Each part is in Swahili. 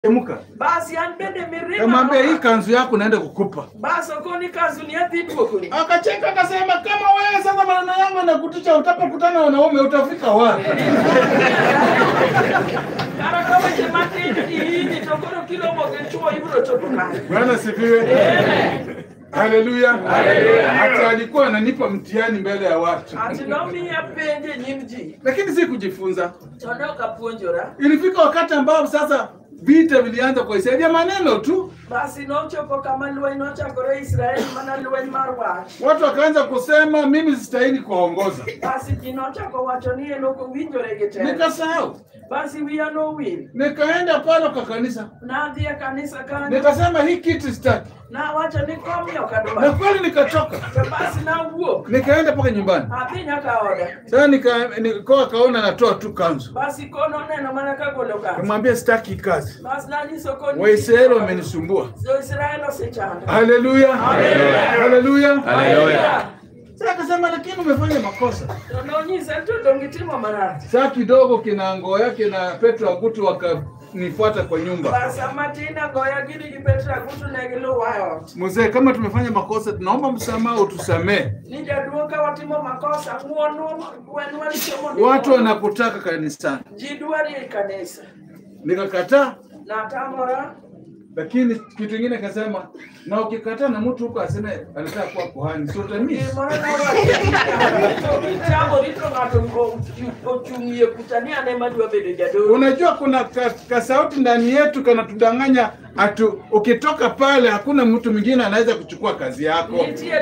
Emuka. Basi anbende mirima. Kamwambia hii kanzu yako naenda kukupa. Basi koni kanzu ni ati tuko. Akacheka akasema kama wewe sasa maneno yangu nakutisha utapokutana na wanaume utafika wapi? Kama kama chemati hii tokoro kilo moja chuo hivyo chotoka. Bwana sifiwe. Haleluya. Haleluya. Hata alikuwa ananipa mtihani mbele ya watu. Ati nomi ya penje nyimji. Lakini si kujifunza. Tondoka puonjora. Ilifika wakati ambao sasa vita vilianza kwa Israeli, maneno tu. Basi nochopo kama luwe nochakore Israeli mana luwe marwa. Watu wakaanza kusema mimi sistahili kuongoza. Basi jinochako wachonie loko winjore gete. Nikasahau. Basi we are no will. Nikaenda pale kwa kanisa. Na dhia kanisa kana. Nikasema hii kitu sitaki. Na wacha nikomi okadoba. Na kweli nikatoka. Basi na uo. Nikaenda paka nyumbani. Apinya kaoda. Sasa nikawa kaona natoa tu kanzu. Basi kono neno maana kagoloka. Kumwambia sitaki kazi. Basi nani sokoni. Waisraeli wamenisumbua. So Israeli sechana. Haleluya. Haleluya. Haleluya. Sasa akasema lakini umefanya makosa. Tunaonyesha tu dongitimo marati. Sasa kidogo kinango yake na Petro Agutu wakanifuata kwa nyumba. Basi matina goya gidi ki Petro Agutu na gilo wao. Mzee, kama tumefanya makosa tunaomba msamaha utusamee. Nijaduoka watimo makosa muono wenu walichomo. Watu wanakutaka kanisani. Jiduari kanisa. Nikakataa. Na tamora. Lakini kitu kingine akasema na ukikataa na mtu huko aseme anataka kuwa kuhani sio utamisi. Unajua kuna sauti ndani yetu kanatudanganya atu ukitoka pale hakuna mtu mwingine anaweza kuchukua kazi yako.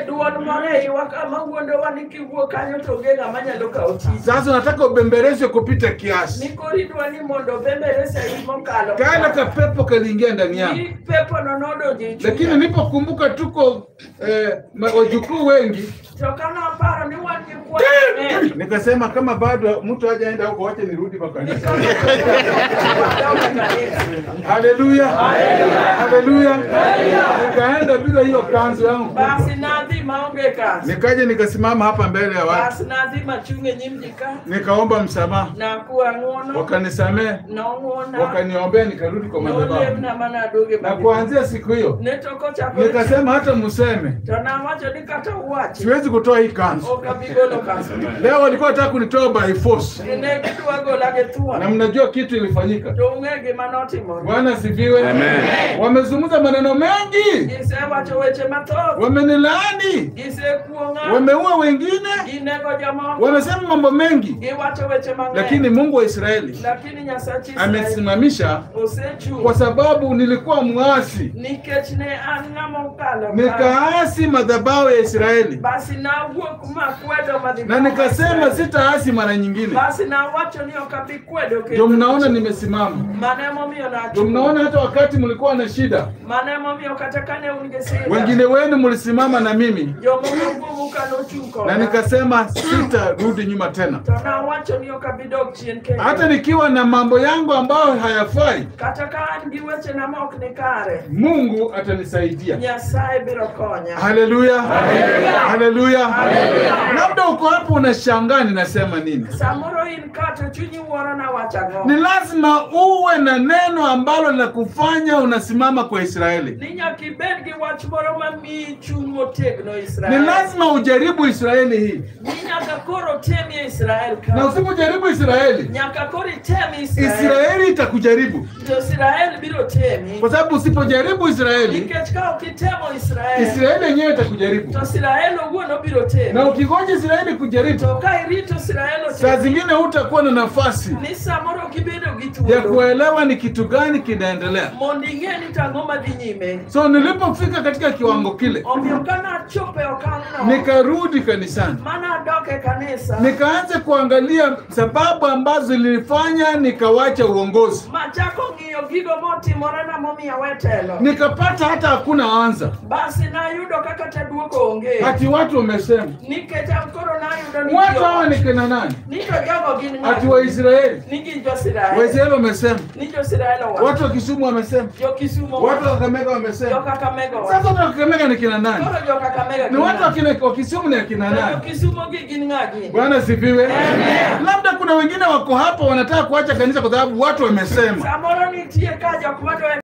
Sasa unataka ubembereze kupita kiasi. Kana kapepo kaliingia ndani yako. Lakini nilipokumbuka tuko wajukuu wengi nikasema kama bado mtu hajaenda huko wacha nirudi kwa kanisa. Haleluya. Haleluya. Nikaenda bila hiyo kanzu yangu. Basi nadhima ongeka. Nikaje nikasimama hapa mbele ya watu. Basi nadhima chunge nyimjika. Nikaomba msamaha. Na kuwa ngono. Wakanisamee. Na ngona. Wakaniombea nikarudi kwa madhabahu. Na maana doge na kuanzia siku hiyo netoko cha nikasema hata museme. Tuna macho nikata uache. Siwezi kutoa hii kanzu. Okabigolo kanzu. Leo walikuwa wanataka kunitoa by force. Nene kitu wago lage tuwa. Na mnajua kitu ilifanyika. Tungege manoti mo. Bwana sifiwe. Amen. Wamezungumza maneno mengi. Gise wacho weche matoko. Wamenilaani. Gise kuonga. Wameua wengine. Ginego jamaa. Wamesema mambo mengi. Giwacho weche mangi. Lakini Mungu wa Israeli lakini nyasachi amesimamisha kwa sababu nilikuwa muasi. Nikechne angamo kalo. Nikaasi madhabahu ya Israeli. Basi na uo kuma kwedo madhabahu. Na nikasema sitaasi mara nyingine. Basi na wacho ni okabikwedo. Ndio mnaona nimesimama. Maneno mio na. Ndio mnaona hata wakati mlikuwa na shida. Maneno mio katakane ungesema. Wengine wenu mlisimama na mimi. Ndio Mungu mkanochuko. Na nikasema sitarudi nyuma tena. Tuna wacho ni okabidok chienke. Hata nikiwa na mambo yangu ambayo hayafai. Kataka ndiweche na mok nikare. Mungu atanisaidia. Nyasaye biro konya. Haleluya. Haleluya. Labda uko hapo unashangaa ninasema nini? Samoro in kato chunyi uora na wachago. Ni lazima uwe na neno ambalo linakufanya unasimama kwa Israeli. Ninya kibengi wachmoro mami chungo tegno Israeli. Ni lazima ujaribu Israeli hii. Ninya kakoro temi Israeli. Na usipojaribu Israeli, nyaka kori temi Israeli. Israeli itakujaribu. Ndio Israeli biro temi. Kwa sababu usipojaribu Israeli, nikachukua ukitemo Israeli. Israeli yenyewe itakujaribu. To Israeli uono biro temi. Na ukigoja Israeli kujaribu, toka irito Israeli. saa zingine hutakuwa na nafasi ni samoro kibedo gitu ya kuelewa ni kitu gani kinaendelea. Mondingeni tangoma dinyime. So nilipofika katika kiwango kile, obiokana chope okano. Nikarudi kanisani. Mana doke kanisa. Nikaanza kuangalia sababu ambazo zilifanya nikawacha uongozi. Machako ngiyo gigo moti morana momi ya wetelo. Nikapata hata hakuna anza. Basi na yudo kaka taduoko onge. Ati watu wamesema. Niketa mkoro na yudo nikio. Watu hawa ni kina nani? Nito jogo gini ati wa Israeli. Niki jo Israeli. Waisraeli wamesema. Nijo Israeli wa. Watu wa Kisumu wamesema. Jo Kisumu. Watu wa Kakamega wamesema. Jo Kakamega wa. Sasa watu wa Kakamega ni kina nani? Koro jo Kakamega. Kakamega. Ni watu wa Kisumu na kina nani? Kisumu gini ngaki. Bwana sifiwe. Labda kuna wengine wako hapa wanataka kuacha kanisa kwa sababu watu wamesema. Samoro nitie kaja kwa watu